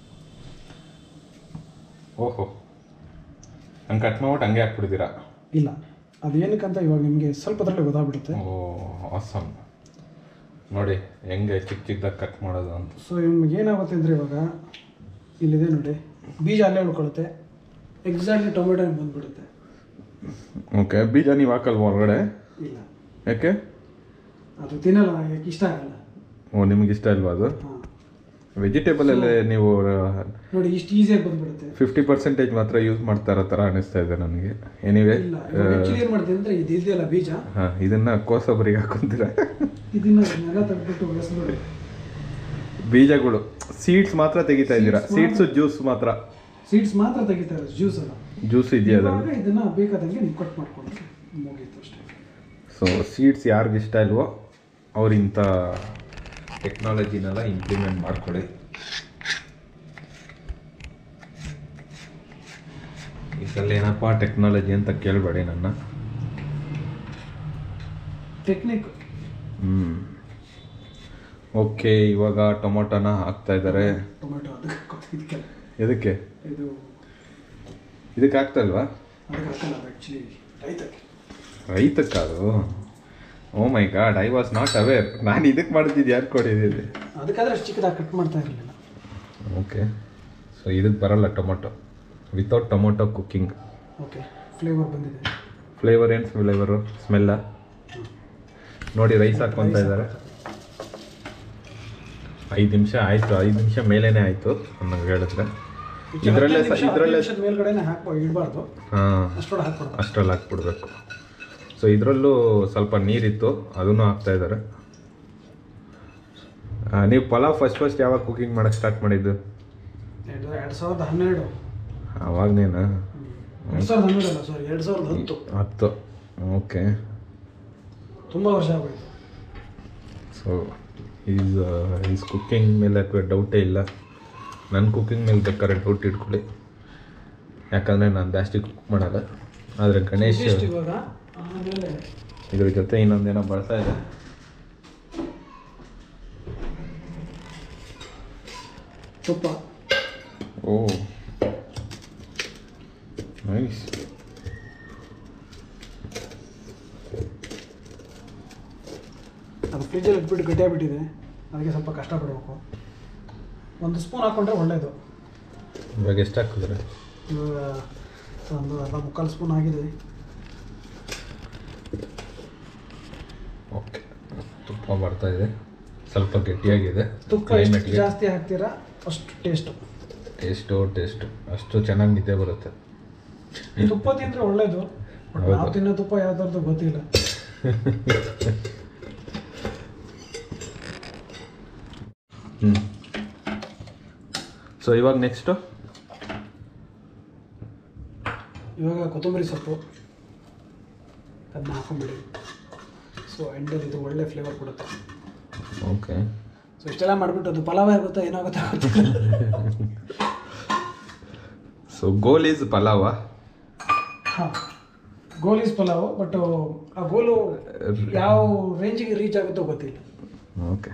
ಓಹೋ, ಹಂಗೆ ಕಟ್ ಮಾಡ್ಬಿಟ್ಟು ಹಂಗೆ ಹಾಕ್ಬಿಡ್ತೀರಾ? ಇಲ್ಲ, ಅದೇನಕ್ಕಂತ ಇವಾಗ ನಿಮಗೆ ಸ್ವಲ್ಪ ಅದರಲ್ಲೇ ಗೊತ್ತಾಗ್ಬಿಡುತ್ತೆ. Oh awesome. ನೋಡಿ ಹೆಂಗೆ ಚಿಕ್ಕ ಚಿಕ್ಕದಾಗಿ ಕಟ್ ಮಾಡೋದು ಅಂತ. ಸೊ ನಿಮ್ಗೆ ಏನಾಗುತ್ತೆ ಅಂದರೆ ಇವಾಗ ಇಲ್ಲಿದೆ ನೋಡಿ, ಬೀಜ ಅಲ್ಲೇ ಉಳ್ಕೊಳ್ಳುತ್ತೆ. ಎಕ್ಸಾಕ್ಟ್ಲಿ ಟೊಮೆಟೊ ಬಂದ್ಬಿಡುತ್ತೆ. ಓಕೆ, ಬೀಜ ನೀವು ಹಾಕಲ್ವ ಹೊರಗಡೆ? ಇಲ್ಲ. ಯಾಕೆ? ಅದು ತಿನ್ನಲ್ಲ, ಯಾಕೆ ಇಷ್ಟ ಆಗಲ್ಲ. ಓ, ನಿಮ್ಗೆ ಇಷ್ಟ ಅಲ್ವಾ ಅದು? ವೆಜಿಟೇಬಲಲ್ಲೇ ನೀವು ನೋಡಿ ಇಷ್ಟು ಈಸಿಯಾಗಿ ಬಂದ್ಬಿಡುತ್ತೆ. ಫಿಫ್ಟಿ ಪರ್ಸೆಂಟೇಜ್ ಮಾತ್ರ ಯೂಸ್ ಮಾಡ್ತಾ ಇರೋ ಥರ ಅನಿಸ್ತಾ ಇದೆ ನನಗೆ. ಎನಿವೇ, ಏನು ಮಾಡ್ತೀನಿ ಅಂದರೆ ಇದು ಇದೆಯಲ್ಲ ಬೀಜ, ಹಾಂ, ಇದನ್ನು ಕೋಸೊಬ್ಬರಿಗೆ ಹಾಕೊಂತೀರಾ? ಇದನ್ನ ನೆಲ ತೆಗೆದ್ಬಿಟ್ಟು ಬೆಳೆಸ್ಬಿಡಿ. ಬೀಜಗಳು ಸೀಡ್ಸ್ ಮಾತ್ರ ತೆಗಿತಾ ಇದ್ದೀರಾ? ಸೀಡ್ಸು ಜ್ಯೂಸ್ ಮಾತ್ರ? ಸೀಡ್ಸ್ ಮಾತ್ರ ತೆಗಿತಾರೆ, ಜ್ಯೂಸ್ ಅಲ್ಲ. ಜ್ಯೂಸ್ ಇದೆಯಾ ಅದರಲ್ಲಿ? ಇದನ್ನು ಬೇಕಾದಂಗೆ ನೀವು ಕಟ್ ಮಾಡ್ಕೊಂಡು ಮುಗೀತು ಅಷ್ಟೇ. ಸೊ ಸೀಡ್ಸ್ ಯಾರಿಗಿಷ್ಟ ಇಷ್ಟ ಇಲ್ವೋ ಅವ್ರು ಇಂಥ ಟೆಕ್ನಾಲಜಿನೆಲ್ಲ ಇಂಪ್ಲಿಮೆಂಟ್ ಮಾಡ್ಕೊಳ್ಳಿ. ಇದ್ರಲ್ಲಿ ಏನಪ್ಪ ಟೆಕ್ನಾಲಜಿ ಅಂತ ಕೇಳಬೇಡಿ ನನ್ನ. ಟೆಕ್ನಿಕ್. ಹ್ಞೂ ಓಕೆ, ಇವಾಗ ಟೊಮೊಟೊನ ಹಾಕ್ತಾ ಇದ್ದಾರೆ. ಟೊಮೆಟೊ ಅದಕ್ಕೆ ಎದಕ್ಕೆ ಇದು ಇದಕ್ಕೆ ಹಾಕ್ತಲ್ವಾ? ಅದಕ್ಕೆ ಹಾಕಲ್ಲ ಆ್ಯಕ್ಚುಲಿ ರೈತಕ್ಕೆ. ರೈತಕ್ಕದು? Oh my god, I was not aware. ನಾನು ಇದಕ್ಕೆ ಮಾಡ್ತಿದ್ದು ಯಾರು ಕೊಡಿದ್ದೀನಿ. ಅದಕ್ಕಾದ್ರೆ ಅಷ್ಟು ಚಿಕ್ಕದಾಗಿ ಕಟ್ ಮಾಡ್ತಾ ಇರಲಿಲ್ಲ. ಓಕೆ, ಸೊ ಇದಕ್ಕೆ ಬರಲ್ಲ tomato. Without tomato cooking. Okay, flavour ಬಂದಿದೆ. ಫ್ಲೇವರ್ ಏನು ಫ್ಲೇವರು? ಸ್ಮೆಲ್ಲ ನೋಡಿ. ರೈಸ್ ಹಾಕ್ಕೊತಾ ಇದ್ದಾರೆ. ಐದು ನಿಮಿಷ ಆಯಿತು, ಐದು ನಿಮಿಷ ಮೇಲೇ ಆಯಿತು ನನಗೆ ಹೇಳಿದ್ರೆ. ಇದರಲ್ಲೇ ಇದರಲ್ಲೇ ಮೇಲ್ಗಡೆನೇ ಹಾಕ್ಬೋದು, ಇಡಬಾರ್ದು. ಹಾಂ, ಅಷ್ಟೊಳಗೆ ಹಾಕ್ಬಿಡ್ಬೇಕು. ಅಷ್ಟರಲ್ಲಿ ಹಾಕ್ಬಿಡ್ಬೇಕು. ಸೊ ಇದರಲ್ಲೂ ಸ್ವಲ್ಪ ನೀರಿತ್ತು, ಅದನ್ನು ಹಾಕ್ತಾ ಇದ್ದಾರೆ. ನೀವು ಪಲಾವ್ ಫಸ್ಟ್ ಫಸ್ಟ್ ಯಾವಾಗ ಕುಕಿಂಗ್ ಮಾಡೋಕ್ಕೆ ಸ್ಟಾರ್ಟ್ ಮಾಡಿದ್ದು? ಎರಡು ಎರಡು ಸಾವಿರದ ಹನ್ನೆರಡು. ಅವಾಗನೇನಾ? ಎರಡು ಸಾವಿರದ ಹನ್ನೆರಡು ಅಲ್ಲ, ಸಾರಿ ಎರಡು ಸಾವಿರದ ಹತ್ತು. ಹತ್ತು ಓಕೆ, ತುಂಬ ವರ್ಷ ಆಗೋಯ್ತು. ಸೊ ಈಸ್ ಈಸ್ ಕುಕ್ಕಿಂಗ್ ಮೇಲೆ ಡೌಟೇ ಇಲ್ಲ. ನನ್ನ ಕುಕ್ಕಿಂಗ್ ಮೇಲೆ ಬೇಕಾದ್ರೆ ಡೌಟ್ ಇಟ್ಕೊಳ್ಳಿ, ಯಾಕಂದರೆ ನಾನು ಜಾಸ್ತಿ ಕುಕ್ ಮಾಡಲ್ಲ. ಆದರೆ ಗಣೇಶ್ ಇವಾಗ ಆಮೇಲೆ ಇದ್ರ ಜೊತೆ ಇನ್ನೊಂದೇನೋ ಬಳಸ್ತಾ ಇದೆ. ತುಪ್ಪ. Oh nice. ಅದು ಫ್ರಿಜ್ಜಲ್ಲಿ ಇಟ್ಬಿಟ್ಟು ಗಟ್ಟಿಯಾಗ್ಬಿಟ್ಟಿದೆ, ಅದಕ್ಕೆ ಸ್ವಲ್ಪ ಕಷ್ಟಪಡಬೇಕು. ಒಂದು ಸ್ಪೂನ್ ಹಾಕ್ಕೊಂಡ್ರೆ ಒಳ್ಳೆಯದು. ಇವಾಗ ಎಷ್ಟು ಹಾಕಿದ್ರೆ? ಇವಾಗ ಒಂದು ಅರ್ಧ ಮುಕ್ಕಾಲು ಸ್ಪೂನ್ ಆಗಿದೆ. ಓಕೆ, ತುಪ್ಪ ಬರ್ತಾ ಇದೆ, ಸ್ವಲ್ಪ ಗಟ್ಟಿಯಾಗಿದೆ. ತುಪ್ಪ ಎಷ್ಟು ಜಾಸ್ತಿ ಹಾಕ್ತೀರಾ ಅಷ್ಟು ಟೇಸ್ಟು. ಟೇಸ್ಟು ಟೇಸ್ಟು ಅಷ್ಟು ಚೆನ್ನಾಗಿ ನಿದ್ದೆ ಬರುತ್ತೆ. ತುಪ್ಪ ತಿಂದರೆ ಒಳ್ಳೆಯದು, ಬಟ್ ನಾವು ತಿನ್ನೋ ತುಪ್ಪ ಯಾವ್ದಾರ್ದು ಗೊತ್ತಿಲ್ಲ. ಹ್ಞೂ ಸೊ ಇವಾಗ ನೆಕ್ಸ್ಟು ಇವಾಗ ಕೊತ್ತಂಬರಿ ಸೊಪ್ಪು ಅದನ್ನ ಹಾಕೊಂಬಿಡಿ. ಸೊ ಎಂಡಲ್ಲಿ ಇದು ಒಳ್ಳೆ ಫ್ಲೇವರ್ ಕೊಡುತ್ತೆ. ಓಕೆ, ಸೊ ಇಷ್ಟೆಲ್ಲ ಮಾಡಿಬಿಟ್ಟು ಅದು ಪಲಾವ್ ಆಗುತ್ತಾ ಏನಾಗುತ್ತಾ ಗೊತ್ತಿಲ್ಲ. So goal is pulao. ಹಾಂ, ಗೋಲ್ ಈಸ್ ಪಲಾವ್, ಬಟ್ ಆ ಗೋಲು ಯಾವ ರೇಂಜಿಗೆ ರೀಚ್ ಆಗುತ್ತೋ ಗೊತ್ತಿಲ್ಲ. ಓಕೆ,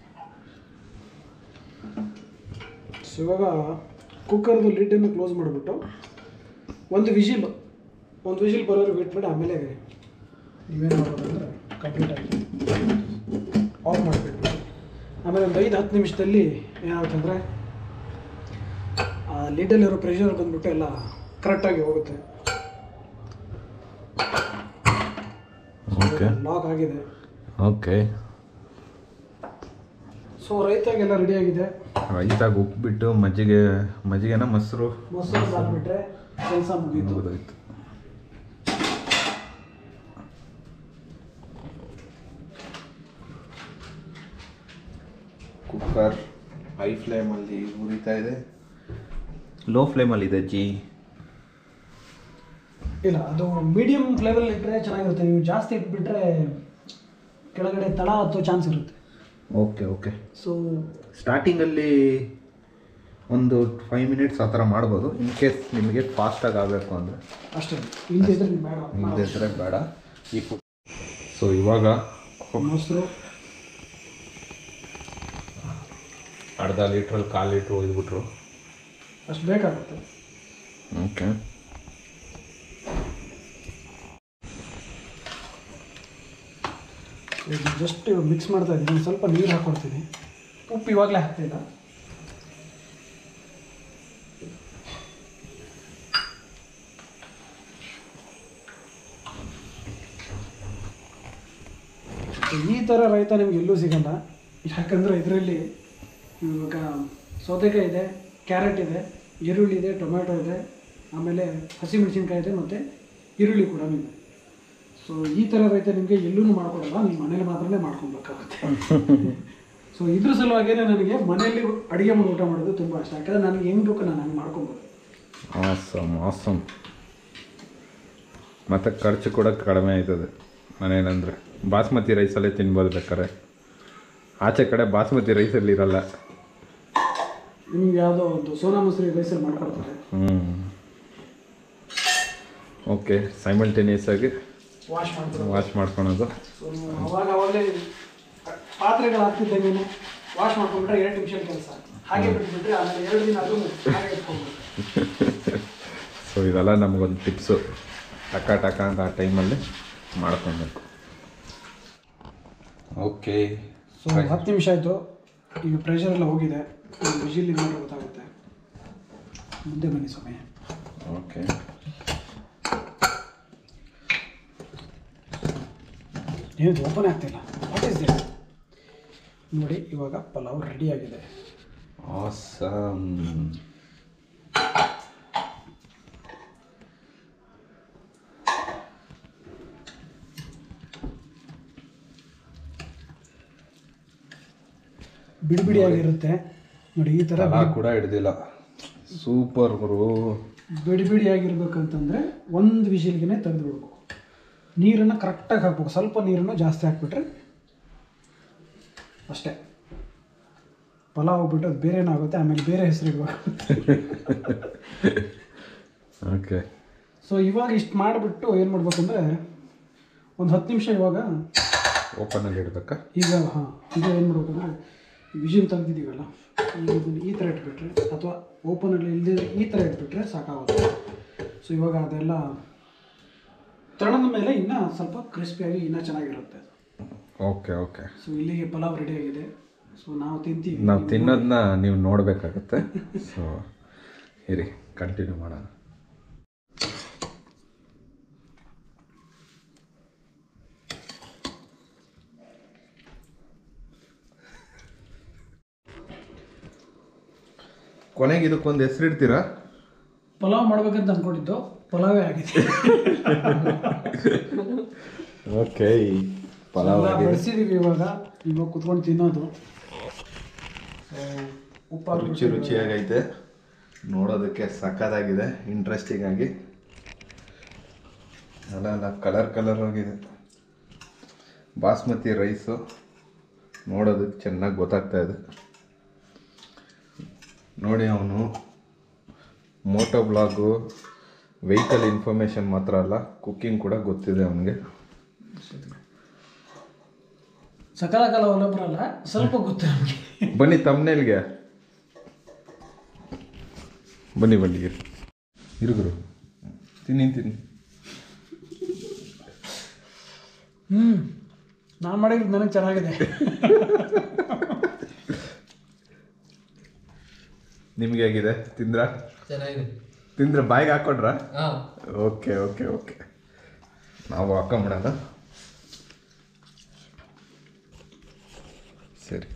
ಸೊ ಇವಾಗ ಕುಕ್ಕರ್ದು ಲಿಡ್ಡನ್ನು ಕ್ಲೋಸ್ ಮಾಡಿಬಿಟ್ಟು ಒಂದು ವಿಜಿಲ್ ಒಂದು ವಿಜಿಲ್ ಬರೋರು ಬಿಟ್ಬಿಟ್ಟು ಆಮೇಲೆ ನೀವೇನು ಮಾಡೋದಂದ್ರೆ ಕಂಪ್ಲೀಟಾಗಿ ಆಫ್ ಮಾಡಿಬಿಟ್ಟು ಆಮೇಲೆ ಒಂದು ಐದು ಹತ್ತು ನಿಮಿಷದಲ್ಲಿ ಏನಾಗುತ್ತಂದರೆ ಆ ಲಿಡ್ಡಲ್ಲಿರೋ ಪ್ರೆಷರ್ ಬಂದ್ಬಿಟ್ಟು ಎಲ್ಲ ಕರೆಕ್ಟಾಗಿ ಹೋಗುತ್ತೆ. ಓಕೆ, ಲಾಕ್ ಆಗಿದೆ. ಓಕೆ, ಸೊ ರೈತಾಗೆಲ್ಲ ರೆಡಿಯಾಗಿದೆ. ರೈತಾಗ ಉಪ್ಪಿಬಿಟ್ಟು ಮಜ್ಜಿಗೆ ಮಜ್ಜಿಗೆನ ಮೊಸರು ಮೊಸರು ಹಾಕ್ಬಿಟ್ರೆ ಕೆಲಸ ಮುಗೀತು. ಮುಗಿದೋಯ್ತು. ಕುಕ್ಕರ್ ಹೈ ಫ್ಲೇಮಲ್ಲಿ ಉರಿತಾ ಇದೆ, ಲೋ ಫ್ಲೇಮಲ್ಲಿ ಇದೆ ಜಿ. ಇಲ್ಲ, ಅದು ಮೀಡಿಯಮ್ ಫ್ಲೇವಲ್ಲಿ ಇಟ್ಟರೆ ಚೆನ್ನಾಗಿರುತ್ತೆ. ನೀವು ಜಾಸ್ತಿ ಇಟ್ಬಿಟ್ರೆ ಕೆಳಗಡೆ ತಳ ಹತ್ತೋ ಚಾನ್ಸ್ ಇರುತ್ತೆ. ಓಕೆ ಓಕೆ, ಸೊ ಸ್ಟಾರ್ಟಿಂಗಲ್ಲಿ ಒಂದು ಫೈವ್ ಮಿನಿಟ್ಸ್ ಆ ಥರ ಮಾಡ್ಬೋದು, ಇನ್ ಕೇಸ್ ನಿಮಗೆ ಫಾಸ್ಟಾಗಿ ಆಗಬೇಕು ಅಂದರೆ. ಅಷ್ಟೇ, ಇಲ್ಲದಿದ್ರೆ ಬೇಡ. ಇಲ್ಲದಿದ್ರೆ ಬೇಡ. ಈ ಫುಡ್ ಸೊ ಇವಾಗ ಮೊಸರು ಅರ್ಧ ಲೀಟ್ರಲ್ಲಿ ಕಾಲು ಲೀಟ್ರ್ ಒಯ್ದುಬಿಟ್ರು. ಅಷ್ಟು ಬೇಕಾಗುತ್ತೆ. ಓಕೆ, ಈಗ ಜಸ್ಟ್ ಮಿಕ್ಸ್ ಮಾಡ್ತಾ ಇದ್ದೀನಿ. ಒಂದು ಸ್ವಲ್ಪ ನೀರು ಹಾಕ್ಕೊಡ್ತೀನಿ. ಉಪ್ಪು ಇವಾಗಲೇ ಹಾಕ್ತಿಲ್ಲ. ಈ ಥರ ರೈತ ನಿಮ್ಗೆ ಎಲ್ಲೂ ಸಿಗಲ್ಲ, ಯಾಕಂದರೆ ಇದರಲ್ಲಿ ಇವಾಗ ಸೌತೆಕಾಯಿ ಇದೆ, ಕ್ಯಾರೆಟ್ ಇದೆ, ಈರುಳ್ಳಿ ಇದೆ, ಟೊಮ್ಯಾಟೊ ಇದೆ, ಆಮೇಲೆ ಹಸಿಮೆಣಸಿನ್ಕಾಯಿ ಇದೆ, ಮತ್ತು ಈರುಳ್ಳಿ ಕೂಡ ಇದೆ. ಸೊ ಈ ಥರ ರೈತ ನಿಮಗೆ ಎಲ್ಲೂ ಮಾಡ್ಕೊಡಲ್ಲ, ನೀವು ಮನೇಲಿ ಮಾತ್ರನೇ ಮಾಡ್ಕೊಬೇಕಾಗುತ್ತೆ. ಸೊ ಇದ್ರ ಸಲುವಾಗೇ ನನಗೆ ಮನೆಯಲ್ಲಿ ಅಡುಗೆ ಮಾಡಿ ಊಟ ಮಾಡೋದು ತುಂಬ ಇಷ್ಟ. ಯಾಕಂದರೆ ನನಗೆ ಹೆಂಗೆ ಬೇಕು ನಾನು ಹಂಗೆ ಮಾಡ್ಕೊಬೋದು. Awesome awesome. ಮತ್ತು ಖರ್ಚು ಕೂಡ ಕಡಿಮೆ ಆಯ್ತದೆ ಮನೇನಂದರೆ. ಬಾಸ್ಮತಿ ರೈಸಲ್ಲೇ ತಿನ್ಬೋದು ಬೇಕಾರೆ, ಆಚೆ ಕಡೆ ಬಾಸ್ಮತಿ ರೈಸಲ್ಲಿ ಇರಲ್ಲ. ನಿಮ್ಗೆ ಯಾವುದೋ ಒಂದು ಸೋನಾ ಮಸೂರಿ ರೈಸಲ್ಲಿ ಮಾಡ್ಕೊಡ್ತಾರೆ. ಹ್ಞೂ ಓಕೆ ಸೈಮಲ್ಟೇನಿಯಸ್ ಆಗಿ ವಾಶ್ ಮಾಡ್ಕೊಳ್ಳೋದು. ವಾಶ್ ಮಾಡ್ಕೊಳೋದು. ಸೊ ಅವಾಗ ಅವಾಗಲೇ ಪಾತ್ರೆಗಳು ಹಾಕ್ತಿದ್ದಂಗೆ ವಾಶ್ ಮಾಡ್ಕೊಂಡ್ಬಿಟ್ರೆ ಎರಡು ನಿಮಿಷ ಕೆಲಸ, ಹಾಗೆ ಬಿಟ್ಬಿಟ್ರೆ ಆಮೇಲೆ ಎರಡು ದಿನ ಅದು ಹಾಗೆ ಇಟ್ಕೊಂಡ್ಬಿಟ್ಟು. ಸೊ ಇದೆಲ್ಲ ನಮಗೊಂದು ಟಿಪ್ಸು, ಟಕ ಟಕ ಅಂತ ಆ ಟೈಮಲ್ಲಿ ಮಾಡ್ಕೊಬೇಕು. ಓಕೆ ಸೊ ಹತ್ತು ನಿಮಿಷ ಆಯಿತು, ಈಗ ಪ್ರೆಷರ್ ಎಲ್ಲ ಹೋಗಿದೆ, ವಿಜಿಲ್ ಇದು ಮಾಡಿ ಗೊತ್ತಾಗುತ್ತೆ. ಮುಂದೆ ಬನ್ನಿ ಸಮಯ. ಓಕೆ ಏನು ಓಪನ್ ಆಗ್ತಿಲ್ಲ, ವಾಟ್ ಇಸ್ ದಿಸ್? ನೋಡಿ ಇವಾಗ ಪಲಾವ್ ರೆಡಿ ಆಗಿದೆ. ಆಸಮ್. ಬಿಡಿ ಬಿಡಿಯಾಗಿರುತ್ತೆ ನೋಡಿ, ಈ ಥರ ಕೂಡ ಹಿಡ್ದಿಲ್ಲ. ಸೂಪರ್ ಗುರು. ಬಿಡಿ ಬಿಡಿಯಾಗಿರ್ಬೇಕಂತಂದರೆ ಒಂದು ವಿಷಲ್ಗೆ ತೆಗೆದು ಬಿಡ್ಬೇಕು. ನೀರನ್ನು ಕರೆಕ್ಟಾಗಿ ಹಾಕ್ಬೇಕು, ಸ್ವಲ್ಪ ನೀರನ್ನು ಜಾಸ್ತಿ ಹಾಕ್ಬಿಟ್ರೆ ಅಷ್ಟೇ. ಪಲಾವ್ ಹೋಗ್ಬಿಟ್ಟು ಅದು ಬೇರೆನೇ ಆಗುತ್ತೆ, ಆಮೇಲೆ ಬೇರೆ ಹೆಸರು ಇಡಬೇಕು. ಓಕೆ ಸೊ ಇವಾಗ ಇಷ್ಟು ಮಾಡಿಬಿಟ್ಟು ಏನು ಮಾಡ್ಬೇಕು ಅಂದರೆ ಒಂದು ಹತ್ತು ನಿಮಿಷ ಇವಾಗ ಓಪನಲ್ಲಿ ಇಡಬೇಕಾ? ಈಗ ಹಾಂ ಈಗ ಏನು ಮಾಡ್ಬೇಕು ಅಂದರೆ ವಿಜಿಲ್ ತೆಗ್ದಿದ್ದೀವಲ್ಲ, ಈಗ ಇದನ್ನು ಈ ಥರ ಇಟ್ಬಿಟ್ರೆ ಅಥವಾ ಓಪನಲ್ಲಿ ಇಲ್ಲದೆ ಈ ಥರ ಇಟ್ಬಿಟ್ರೆ ಸಾಕಾಗುತ್ತೆ. ಸೊ ಇವಾಗ ಅದೆಲ್ಲ ತಳದ ಮೇಲೆ ಇನ್ನೂ ಸ್ವಲ್ಪ ಕ್ರಿಸ್ಪಿಯಾಗಿ ಇನ್ನೂ ಚೆನ್ನಾಗಿರುತ್ತೆ. ಓಕೆ ಓಕೆ ಸೊ ಇಲ್ಲಿಗೆ ಪಲಾವ್ ರೆಡಿ ಆಗಿದೆ. ಸೊ ನಾವು ತಿಂತೀವಿ, ನಾವು ತಿನ್ನೋದನ್ನ ನೀವು ನೋಡಬೇಕಾಗತ್ತೆ. ಸೊ ಇರಿ ಕಂಟಿನ್ಯೂ ಮಾಡೋಣ. ಕೊನೆಗೆ ಇದಕ್ಕೊಂದು ಹೆಸರು ಇಡ್ತೀರಾ? ಪಲಾವ್ ಮಾಡ್ಬೇಕಂತ ಅಂದ್ಕೊಂಡಿದ್ದು ಪಲಾವೇ ಆಗಿದೆ. ಓಕೆ ಪಲಾವ್ ಬೆಳೆಸಿದೀವಿ, ಇವಾಗ ಇವಾಗ ಕುತ್ಕೊಂಡು ತಿನ್ನೋದು. ಉಪ್ಪ ರುಚಿ ರುಚಿಯಾಗೈತೆ, ನೋಡೋದಕ್ಕೆ ಸಕ್ಕತ್ತಾಗಿದೆ, ಇಂಟ್ರೆಸ್ಟಿಂಗ್ ಆಗಿ. ಅಲ್ಲ ಅಲ್ಲ ಕಲರ್ ಕಲರ್ ಆಗಿದೆ. ಬಾಸ್ಮತಿ ರೈಸು ನೋಡೋದಕ್ಕೆ ಚೆನ್ನಾಗಿ ಗೊತ್ತಾಗ್ತಾ ಇದೆ. ನೋಡಿ, ಅವನು ಮೋಟೋ ಬ್ಲಾಗು, ವೆಹಿಕಲ್ ಇನ್ಫಾರ್ಮೇಷನ್ ಮಾತ್ರ ಅಲ್ಲ, ಕುಕ್ಕಿಂಗ್ ಕೂಡ ಗೊತ್ತಿದೆ ಅವನಿಗೆ. ಸಕಲ ಕಾಲ ಒಲೊಬ್ಬರಲ್ಲ, ಸ್ವಲ್ಪ ಗೊತ್ತು ನಮಗೆ. ಬನ್ನಿ ತಮ್ಮನೇಲ್ಗೆ ಬನ್ನಿ ಬನ್ನಿ ಇರು ಇರುಗುರು ತಿನ್ನಿ ತಿನ್ನಿ. ಹ್ಞೂ ನಾನು ಮಾಡಿರೋದು ನನಗೆ ಚೆನ್ನಾಗಿದೆ. ನಿಮ್ಗೆ ಹೇಗಿದೆ? ತಿಂದ್ರ? ಚೆನ್ನಾಗಿದೆ. ತಿಂದ್ರೆ ಬಾಯಿಗೆ ಹಾಕೊಂಡ್ರ? ಓಕೆ ಓಕೆ ಓಕೆ ನಾವು ಹಾಕೊಂಬಿಡೋಣ. ಸರಿ,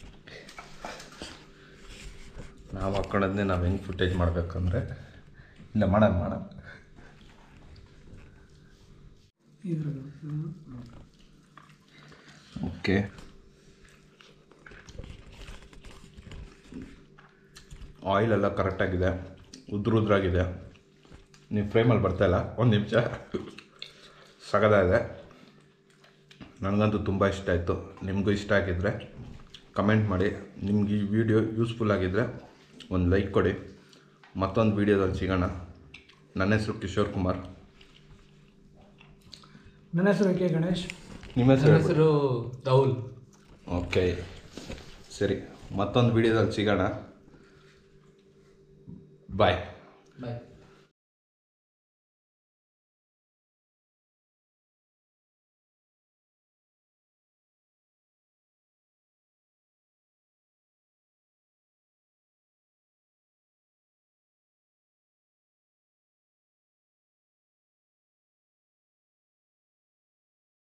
ನಾವು ಹಾಕ್ಕೊಳ್ಳೋದನ್ನೇ ನಾವು ಹೆಂಗೆ ಫುಟೇಜ್ ಮಾಡಬೇಕಂದ್ರೆ, ಇಲ್ಲ ಮಾಡೋಣ ಮಾಡೋಣ. ಓಕೆ ಆಯಿಲ್ ಎಲ್ಲ ಕರೆಕ್ಟಾಗಿದೆ, ಉದ್ರ ಉದ್ರಾಗಿದೆ. ನೀವು ಫ್ರೇಮಲ್ಲಿ ಬರ್ತಾಯಿಲ್ಲ, ಒಂದು ನಿಮಿಷ. ಸಗದಾಗಿದೆ. ನನಗಂತೂ ತುಂಬ ಇಷ್ಟ ಆಯಿತು. ನಿಮಗೂ ಇಷ್ಟ ಆಗಿದ್ದರೆ ಕಮೆಂಟ್ ಮಾಡಿ. ನಿಮ್ಗೆ ಈ ವಿಡಿಯೋ ಯೂಸ್ಫುಲ್ ಆಗಿದ್ದರೆ ಒಂದು ಲೈಕ್ ಕೊಡಿ. ಮತ್ತೊಂದು ವೀಡಿಯೋದಲ್ಲಿ ಸಿಗೋಣ. ನನ್ನ ಹೆಸರು ಕಿಶೋರ್ ಕುಮಾರ್. ನನ್ನ ಹೆಸರು ಕೆ ಗಣೇಶ್. ನಿಮ್ಮ ನನ್ನ ಹೆಸರು? ಹೆಸರು ರಾಹುಲ್. ಓಕೆ ಸರಿ, ಮತ್ತೊಂದು ವೀಡಿಯೋದಲ್ಲಿ ಸಿಗೋಣ. ಬಾಯ್ ಬಾಯ್.